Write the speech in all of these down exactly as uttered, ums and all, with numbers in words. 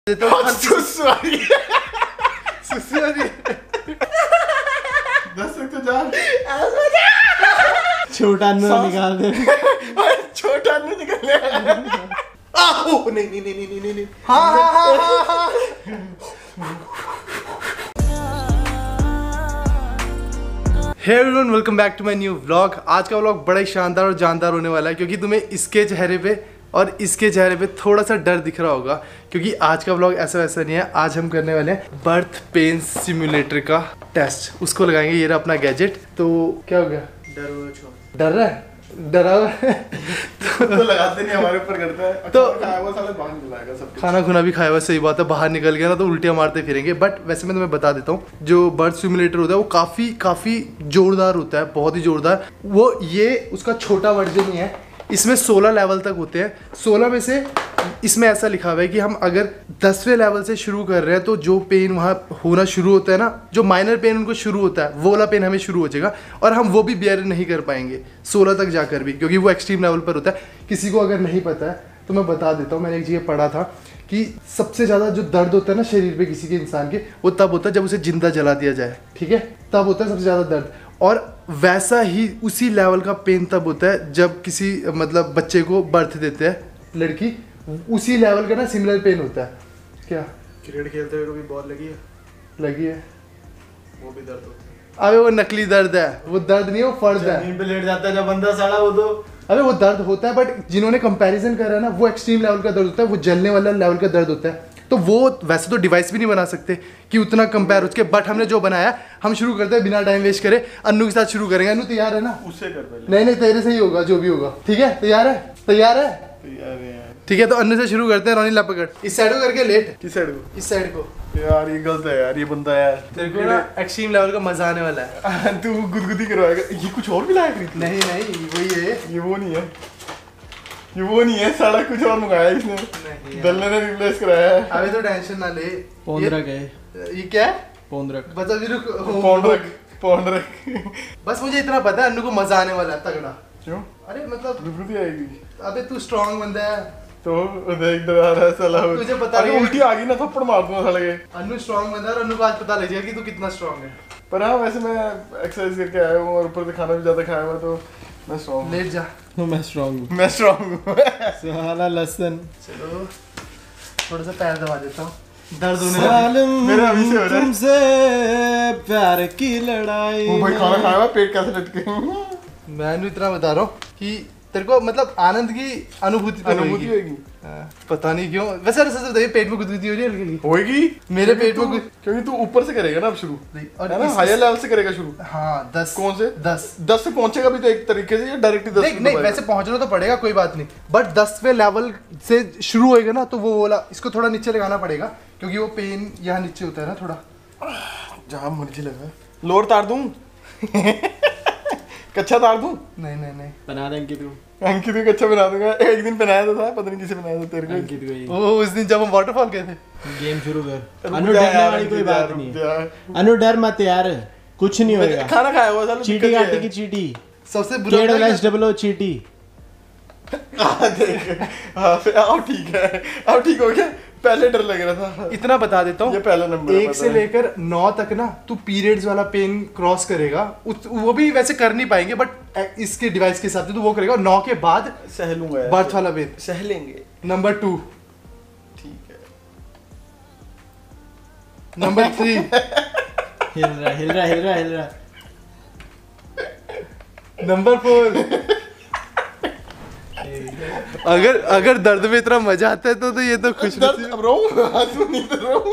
देता हूँ सुसु आ रही है सुसु आ रही है दस सकते जा छोटा अन्नू निकाल दे छोटा अन्नू निकल आ ओ नहीं नहीं नहीं नहीं नहीं नहीं हाँ हाँ हाँ हाँ hey everyone, welcome back to my new vlog. आज का व्लॉग बड़ा ही शानदार और जानदार होने वाला है क्योंकि तुम्हें इसके चेहरे पे और इसके चेहरे पे थोड़ा सा डर दिख रहा होगा क्योंकि आज का व्लॉग ऐसा वैसा नहीं है। आज हम करने वाले हैं बर्थ पेन सिम्युलेटर का टेस्ट। उसको लगाएंगे, ये रहा अपना गैजेट। तो क्या हो गया? डर हुआ डर रहा है डरा हुआ है तो, तो लगाते नहीं, हमारे ऊपर करता है। तो खाया हुआ साले बाहर निकलाएगा सब, खाना खुना भी खाया हुआ, सही बात है। बाहर निकल गया ना तो उल्टियाँ मारते फिरेंगे। बट वैसे मैं तुम्हें बता देता हूँ, जो बर्थ सिम्युलेटर होता है वो काफ़ी काफ़ी जोरदार होता है, बहुत ही जोरदार। वो ये उसका छोटा वर्जन ही है। इसमें सोलह लेवल तक होते हैं। सोलह में से इसमें ऐसा लिखा हुआ है कि हम अगर दसवें लेवल से शुरू कर रहे हैं तो जो पेन वहाँ होना शुरू होता है ना, जो माइनर पेन उनको शुरू होता है, वो वाला पेन हमें शुरू हो जाएगा और हम वो भी बेयर नहीं कर पाएंगे सोलह तक जाकर भी, क्योंकि वो एक्सट्रीम लेवल पर होता है। किसी को अगर नहीं पता है तो मैं बता देता हूँ। मैंने एक जगह पढ़ा था कि सबसे ज़्यादा जो दर्द होता है ना शरीर पे किसी के इंसान के, वो तब होता है जब उसे जिंदा जला दिया जाए, ठीक है? तब होता है सबसे ज़्यादा दर्द। और वैसा ही उसी लेवल का पेन तब होता है जब किसी मतलब बच्चे को बर्थ देते हैं लड़की, उसी लेवल का ना सिमिलर पेन होता है। क्या क्रिकेट खेलते हुए कभी बॉल लगी है? लगी है, वो भी दर्द होता है। अबे वो नकली दर्द है, वो दर्द नहीं है, वो फर्ज है। जमीन पे लेट जाता है जब बंदा साला, वो तो अबे वो दर्द होता है। बट जिन्होंने कंपैरिजन करा है ना, वो एक्सट्रीम लेवल का दर्द होता है, वो जलने वाला लेवल का दर्द होता है। तो वो वैसे तो डिवाइस भी नहीं बना सकते कि उतना कंपेयर उसके, बट हमने जो बनाया, हम शुरू करते हैं बिना टाइम वेस्ट करे। अन्नू के साथ शुरू करेंगे। अन्नू तैयार है ना? उससे कर पहले। नहीं नहीं तेरे से ही होगा जो भी होगा, ठीक है? तैयार है? तैयार है? तैयार है। ठीक है, तो अन्नू से शुरू करते हैं। रोनी ला पकड़, इस साइड को करके लेट। किस साइड को? इस साइड को। यार ये गलत है यार, ये बंदा यार तेरे को ना एक्सट्रीम लेवल का मजा आने वाला है। तू गुदगुदी करवाएगा। ये कुछ और भी लाया खरीद? नहीं नहीं वही है, ये वो नहीं है, ये वो नहीं है साला, कुछ और मंगाया इसने, दल्ले ने रिप्लेस कराया है। अबे तो टेंशन ना ले। पौंद्रक है ये क्या है? पौंद्रक। बता भी रुक। पौंद्रक पौंद्रक बस मुझे इतना पता है अन्नू को मजा आने वाला है तगड़ा। क्यों? अरे मतलब गुदगुदी आएगी। अबे तू स्ट्रांग बंदा है तो देख डरा रहा है साला। तुझे पता अरे नहीं, उल्टी आ गई ना, थप्पड़ मार दूंगा साले के। अन्नू स्ट्रांग बंदा है और अन्नू को आज पता लग जाएगा कि तू कितना स्ट्रांग है। पर हाँ, वैसे मैं एक्सरसाइज करके आया हूँ और ऊपर से खाना भी ज्यादा खाया हुआ, तो मैं स्ट्रांग हूँ। लेट जा। मैं स्ट्रांग हूँ। मैं स्ट्रांग हूँ। सुहाना लसन। चलो थोड़ा सा पैर दबा देता हूँ, दर्द होने लगा। सालम मेरा अभी से हो रहा है। तुमसे प्यार की लड़ाई। वो भाई खाना खाया हुआ, पेट कैसे लटके। मैं अन्नू इतना बता रहा हूँ कि तेरे को मतलब आनंद की अनुभूति तो अनुभूति होगी। होगी। हाँ, पता नहीं क्यों। वैसे सच बताइए, पेट में गुदगुदी हो रही है हल्की हल्की? होएगी मेरे पेट में तू- क्योंकि तू ऊपर से करेगा ना अब शुरू, और है ना? इस- हायर लेवल से करेगा शुरू। हाँ दस। कौन से? दस दस से पहुंचेगा भी तो एक तरीके से, या डायरेक्ट ही दस नहीं पे नहीं दबाएगा? वैसे पहुंचना तो पड़ेगा, कोई बात नहीं। बट दसवें लेवल से शुरू होएगा ना तो वो बोला इसको थोड़ा नीचे लगाना पड़ेगा क्योंकि वो पेन यहाँ नीचे होता है ना थोड़ा। जहाँ मर्जी लगा। लोअर तार दूं? कच्चा तार दूं? नहीं नहीं नहीं बना दे अंकित को। अंकित को कच्चा बना दूंगा। एक दिन पहनाया तो था, पता नहीं किसे बनाया था, तेरे को। अंकित को ही। वो उस दिन जब हम वाटरफॉल गए थे। गेम शुरू कर। रुक अनु जा डरने यार, वाली कोई रुक बात जा, नहीं रुक है। जा। अनु डर मत यार, कुछ नहीं होएगा। खाना खाया हुआ साला, चीटी दिक्कत क्या काटे है? की चीटी। सबसे बुरा के था डबल कि- एस डबल ओ चीटी। हाँ देख, हाँ फिर आओ ठीक है, अब ठीक हो गया। पहले डर लग रहा था। इतना बता देता हूँ, ये पहला नंबर है, एक पता से है। लेकर नौ तक ना तू पीरियड्स वाला पेन क्रॉस करेगा। उस- वो भी वैसे कर नहीं पाएंगे बट इसके डिवाइस के हिसाब से तो वो करेगा। नौ के बाद सह लूंगा यार। बर्थ वाला पेन। सह लेंगे। Number two. ठीक है। Number three. हिल रहा हिल रहा हिल रहा हिल रहा। Number four. अगर अगर दर्द में इतना मजा आता है तो तो ये तो खुश दर्द अब रो, आंसू नहीं तो रो।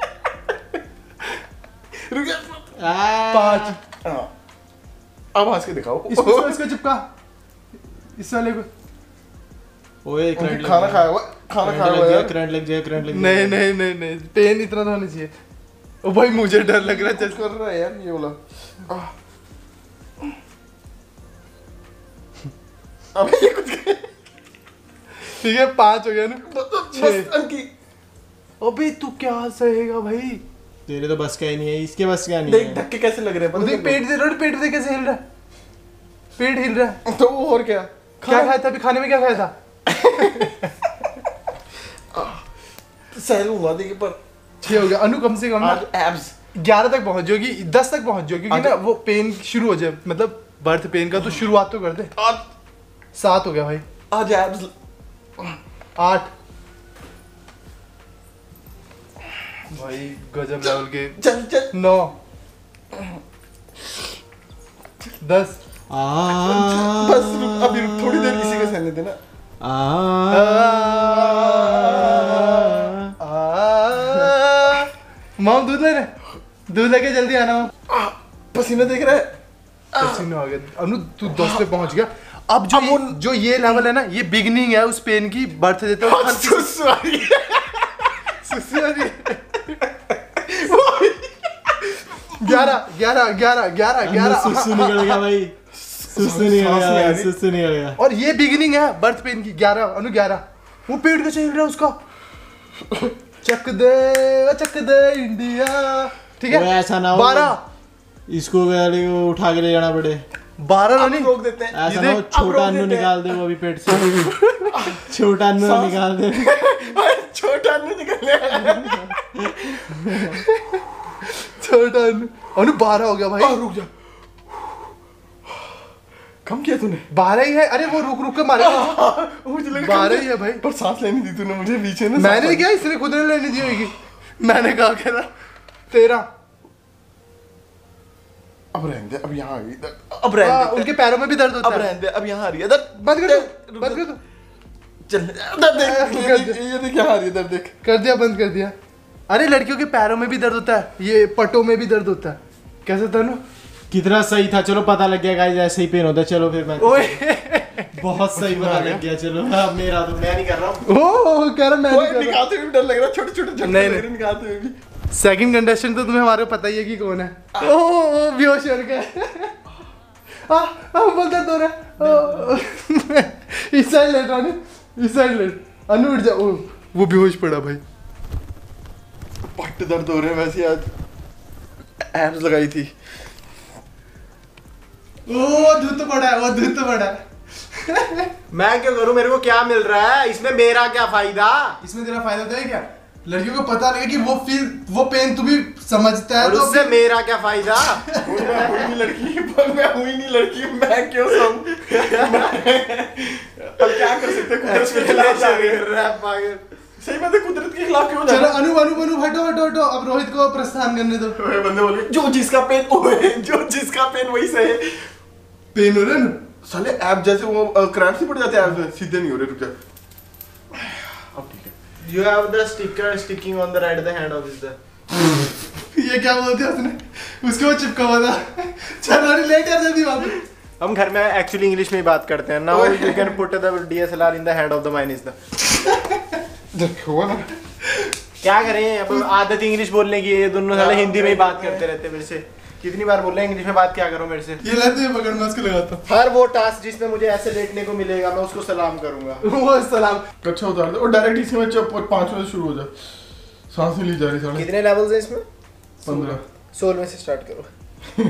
रुक जा। पाँच। हाँ। अब हंस के दिखाओ। इसको इसको, इसको चिपका इस वाले को। ओए उनकी करंट खाना खाया हुआ, खाना खाया हुआ यार। करंट लग जाए करंट लग नहीं नहीं नहीं नहीं पेन इतना तो होना चाहिए। ओ भाई मुझे डर लग रहा है। चेक कर रहा है यार ये वाला। आह। अबे ये कुछ ठीक है, पाँच हो गया ना। बस अंकी। अबे तू क्या सहेगा भाई? तेरे तो बस का ही नहीं है, इसके बस का नहीं देख है। धक्के कैसे लग रहे हैं, देख पेट दे, रोड पेट दे कैसे हिल रहा है। पेट हिल रहा है। तो वो और क्या? क्या खाया था अभी? खाने में क्या खाया था? सहल हुआ देखिए पर छह हो गया अनु, कम से कम ना आज एब्स ग्यारह तक पहुंच जाओगी, दस तक पहुंच जाओ, क्योंकि ना वो पेन शुरू हो जाए, मतलब बर्थ पेन का तो शुरुआत तो कर दे। आज सात हो गया भाई, आज एब्स आठ भाई गजब लेवल के, चल चल नौ, दस, बस रुक, अभी रुक, थोड़ी देर इसी का सहने देना। माम दूध ले रहे, दूध लेके जल्दी आना माम। पसीना देख रहा है। पसीना आ गया अनु, तू दस पे पहुंच गया। अब जो ये, जो ये लेवल है ना, ये बिगनिंग है उस पेन की, बर्थ देते हो सुसु आ रही है। सुसु आ रही है। ग्यारह ग्यारह ग्यारह ग्यारह ग्यारह सुसु निकल गया भाई, सुसु निकल गया, सुसु निकल गया। और ये बिगिनिंग है बर्थ पेन की। ग्यारह अनु, ग्यारह। वो पेट का चल रहा है उसका। चक दे चक दे इंडिया, ठीक वो है। ऐसा ना हो बारह, इसको गाड़ी को उठा के ले जाना पड़े। बारह अब रनिंग रोक देते हैं। ऐसा ये ना हो देख, अब छोटा रोक अन्नू देते हैं। निकाल दे वो अभी पेट से। छोटा अन्नू सांस- निकाल दे। छोटा नहीं निकल छोटा अनु। अनु बारह हो गया भाई। रुक जा, कम किया तूने। बारह ही है। अरे वो रुक रुक के मारे, मुझे लगा बारह ही है भाई। पर सांस लेने दी तूने मुझे बीच में ना। मैंने क्या, इसने खुद ने लेने दी होगी। मैंने कहा कह रहा तेरह। अब रहने दे, अब यहाँ आ गई दर्द। अब रहने हाँ, दे, उनके पैरों में भी दर्द अब होता है। रहने दे, अब यहाँ आ रही है दर्द। बंद कर दो, बंद कर दो। चल दर्द देख, ये देख, ये देख यहाँ आ रही है दर्द देख। कर दिया, बंद कर दिया। अरे लड़कियों के पैरों में भी दर्द होता है, ये पटों में भी दर्द होता है। कैसे तनु? कितना सही था, चलो पता लग गया गाइस, ऐसे ही पेन होता है। चलो फिर मैं ओए बहुत सही पता लग गया। चलो हाँ, मेरा तो मैं नहीं कर रहा हूँ। ओ कह रहा मैं नहीं ओए, कर रहा। निकालते हुए भी डर लग रहा है, छोटे छोटे झटके नहीं, लग नहीं। रहे हैं निकालते हुए भी। सेकंड कंटेस्टेंट तो तुम्हें हमारे को पता ही है कि कौन है। ओ ओ बेहोश हो गया। आ आ बोल दर्द हो रहा है। इस साइड लेट रानी, इस साइड लेट। अनु उठ जा। ओ वो बेहोश पड़ा भाई। पट्ट दर्द हो रहे हैं वैसे आज। एब्स लगाई थी। ओ दूध तो पड़ा है, वो दूध तो पड़ा है। मैं क्यों करूँ, मेरे को क्या मिल रहा है इसमें, मेरा क्या फायदा। इसमें तेरा फायदा तो है क्या? लड़कियों को पता लगे कि वो फील, वो पेन तू भी समझता है और तो उससे मेरा क्या फायदा। मैं हुई नहीं लड़की, पर मैं हुई नहीं लड़की, मैं क्यों सहूं? अब क्या कर सकते हैं, कुदरत के खिलाफ जा रहे हैं। सही बात है, कुदरत के खिलाफ क्यों जा चलो रहे हैं? अनु अनु अनु हटो हटो हटो। अब रोहित को प्रस्थान करने दो। ओए, बंदे बोल गए, जो जिसका पेन ओए, जो जिसका पेन वही सहे। पेन हो रहा है ना? साले ऐप जैसे वो क्रैम्प्स ही पड़ जाते हैं, ऐप में सीधे नहीं हो रहे। रुक जा, अब ठीक है। You have the sticker sticking on the right the hand of this. ये क्या बोलते हैं उसने? उसको वो चिपका हुआ था। चल अरे लेट यार जल्दी वापस। हम घर में एक्चुअली इंग्लिश में ही बात करते हैं। Now you can put the D S L R in the hand of the mine is the. हुआ ना। क्या करें, अब आदत इंग्लिश बोलने की है, ये दोनों साले हिंदी में ही बात करते रहते हैं मेरे से। कितनी बार बोल रहे हैं इंग्लिश में बात क्या करो मेरे से। ये लेते हैं पकड़, मैं उसको लगाता हर वो टास्क जिसमें मुझे ऐसे लेटने को मिलेगा मैं उसको सलाम करूंगा। हूँ। वो सलाम। अच्छा उतार दे और डायरेक्ट इसी में चुप पाँच बजे शुरू हो जा। सांस नहीं ली जा रही साले। कितने लेवल्स हैं इसमें? पंद्रह। सोलह में से स्टार्ट करो।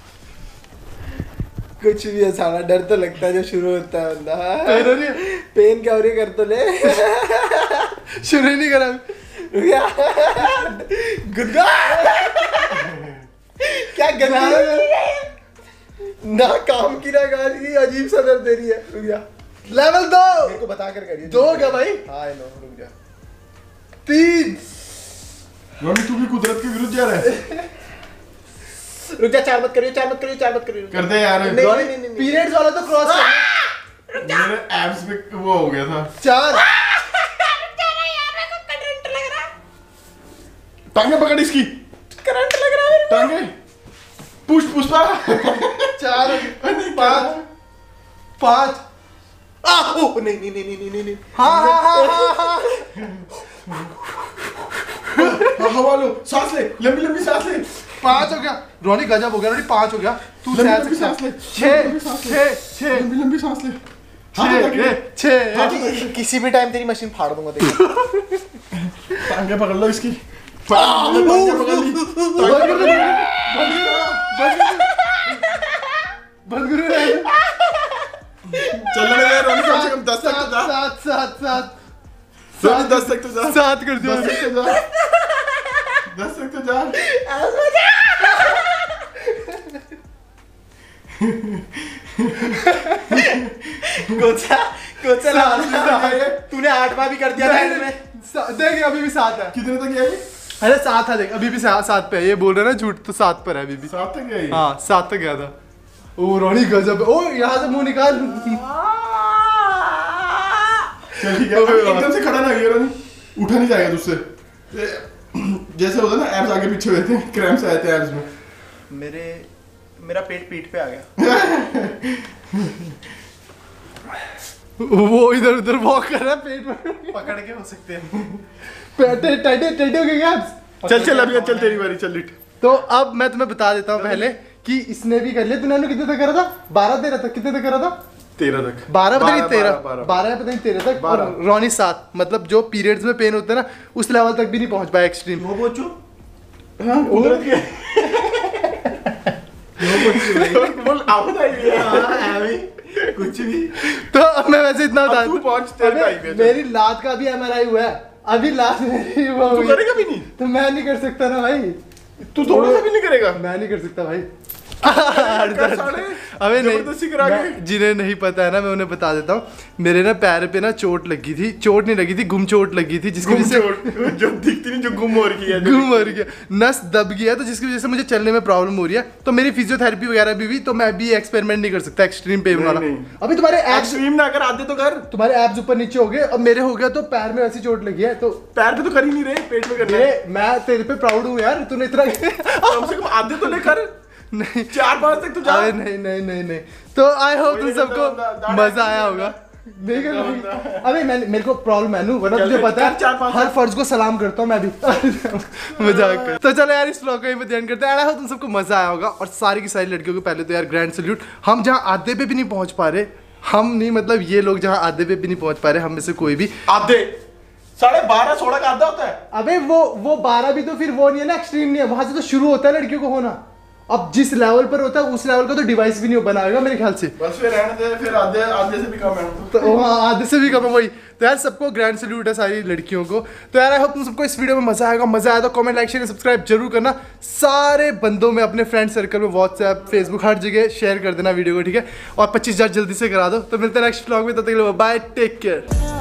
कुछ भी ऐसा डर तो लगता है जो शुरू होता है बंदा। पेन हो रही है? पेन क्या हो रही है, कर तो ले। शुरू ही नहीं करा। गुद्दा क्या गंदा ना काम की ना गाल की, अजीब सा दर्द दे रही है। रुक जा, लेवल दो। मेरे को बता कर करिए। दो क्या भाई? हाँ आई नो, रुक जा। तीन। रोनी तू भी कुदरत के विरुद्ध जा रहा है। रुक जा, चार मत करिए, चार मत करिए, चार मत करिए। कर दे यार। नहीं, नहीं, नहीं, नहीं। पीरियड्स वाला तो क्रॉस कर। मेरे एब्स पे वो हो गया था। चार। टांगे पकड़ इसकी। करंट लग रहा है। टांगे पुश पुष्पा। चार। पाँच। पाँच। आ, ओ, नहीं नहीं नहीं नहीं नहीं नहीं। हाँ हाँ हाँ हाँ हाँ। हाँ, हवा लो, सांस ले, लंबी लंबी सांस ले। पाँच हो गया रोनी, गजब हो गया रोनी। पाँच हो गया। तू लंबी सह लंबी सकता सांस ले। है। छः छः छः लंबी लंबी सांस ले। हाथ लगा के। छः छः। कि- किसी भी टाइम तेरी मशीन फाड़ दूंगा देखो। टांगे पकड़ लो इसकी। टांगे पकड़ ली। बंद कर दे, बंद कर दे, बंद कर दे। चलने लगा रोनी, कम से कम दस तक तो जा। सात सात सात रोनी दस तक तो जा, सात कर दिया दस तक तो जा, दस तक तो जा। कोचा कोचा लगा तूने आठ बार भी कर दिया था इसमें। सा- देख अभी भी सात है। कितने तक गया ये? अरे सात है, देख अभी भी सा, सात पे है। ये बोल रहे ना झूठ, तो सात पर है अभी भी। सात तक गया ये? हाँ सात तक गया था। ओ रोनी गजब है। ओ यहाँ से मुंह निकाल। चल ठीक है, एकदम से खड़ा ना गया रोनी, उठा नहीं जाएगा तुझसे। जैसे होता है ना एब्स आगे पीछे होते हैं, क्रैम्प्स आए थे एब्स में। मेरे मेरा पेट पीठ पे आ गया। वो इधर उधर वॉक कर रहा है पेट में। पकड़ के हो सकते हैं। टेढ़े टेढ़े टेढ़े हो गए abs। चल चल अभी चल तेरी बारी, चल लिट। तो अब मैं तुम्हें बता देता हूँ पहले कि इसने भी कर लिया। तूने कितने तक करा था? बारह तेरह तक। कितने तक करा था? तेरह तक। बारह पता नहीं बारह, तेरह, बारह, बारह। बारह पता नहीं तेरह तक। बारह। और रोनी सात। मतलब जो पीरियड्स में पेन होता है ना, उस लेवल तक भी नहीं पहुंच पाया एक्सट्रीम। वो बोचू हाँ कुदरत के बोल आप बताइए। कुछ भी। तो अब मैं वैसे इतना बता अब तू पहुंच, तेरे अबे, का ही है, चल। मेरी लात का भी एमआरआई हुआ है अभी। लात मेरी वो तू हुई। करेगा भी नहीं? तो मैं नहीं कर सकता ना भाई। तू थोड़ा सा भी नहीं करेगा? मैं नहीं कर सकता भाई। कर साले, अबे जबरदस्ती करा नहीं, के। मैं- जिन्हें नहीं पता है ना, मैं उन्हें बता देता हूँ। मेरे ना पैर पे ना चोट लगी थी। चोट नहीं लगी थी, गुम चोट लगी थी, जिसकी गुम वजह से चोट, जो दिखती नहीं, जो गुम हो रही है, जो गुम हो रही है, नस दब गया, तो जिसकी वजह से मुझे चलने में प्रॉब्लम हो रही है। तो मेरी फिजियोथेरेपी वगैरह भी हुई, तो मैं भी एक्सपेरिमेंट नहीं कर सकता एक्सट्रीम पेन नहीं, वाला। नहीं। अभी तुम्हारे एब्स एक्सट्रीम ना कर, आते तो कर। तुम्हारे एब्स ऊपर नीचे हो गए और मेरे हो गया, तो पैर में ऐसी चोट लगी है। तो पैर पे तो कर ही नहीं रहे, पेट में करना है। मेरे मैं तेरे पे प्राउड हूँ यार, तूने इतना कम से कम आधे तो ले कर, नहीं चार पांच तक तो जा। अरे नहीं नहीं नहीं नहीं। तो आई होप तुम वही सबको दा- दा- मजा आया होगा। नहीं कर नहीं। अबे मैं मेरे को प्रॉब्लम है नू, वरना चल तुझे फिर, पता कर चार है पांच हर फर्ज को सलाम करता हूँ मैं भी। मजाक कर। तो चलो यार, इस व्लॉग का यहीं एंड करते हैं। आई होप तुम सबको मजा आया होगा। और सारी की सारी लड़कियों को पहले तो यार ग्रैंड सैल्यूट। हम जहाँ आधे पे भी नहीं पहुंच पा रहे, हम नहीं मतलब ये लोग जहाँ आधे पे भी नहीं पहुंच पा रहे, हम में से कोई भी। आधे साढ़े बारह सोलह का आधा होता है। अबे वो वो बारह भी तो फिर वो नहीं है ना, एक्सट्रीम नहीं है। वहां से तो शुरू होता है लड़कियों को होना। अब जिस लेवल पर होता है उस लेवल का तो डिवाइस भी नहीं बनाएगा मेरे ख्याल से। बस फिर रहने दे, फिर आधे आधे से भी कम है। तो वहाँ आधे से भी कम है वही। तो यार सबको ग्रैंड सैल्यूट है सारी लड़कियों को। तो यार आई होप तुम सबको इस वीडियो में मजा आएगा। मजा आया तो कमेंट, लाइक, शेयर, सब्सक्राइब जरूर करना। सारे बंदों में, अपने फ्रेंड सर्कल में, व्हाट्सएप, फेसबुक, हर जगह शेयर कर देना वीडियो को, ठीक है। और पच्चीस हज़ार जल्दी से करा दो। तो मिलते हैं नेक्स्ट व्लॉग में, तब तक के लिए बाय, टेक केयर।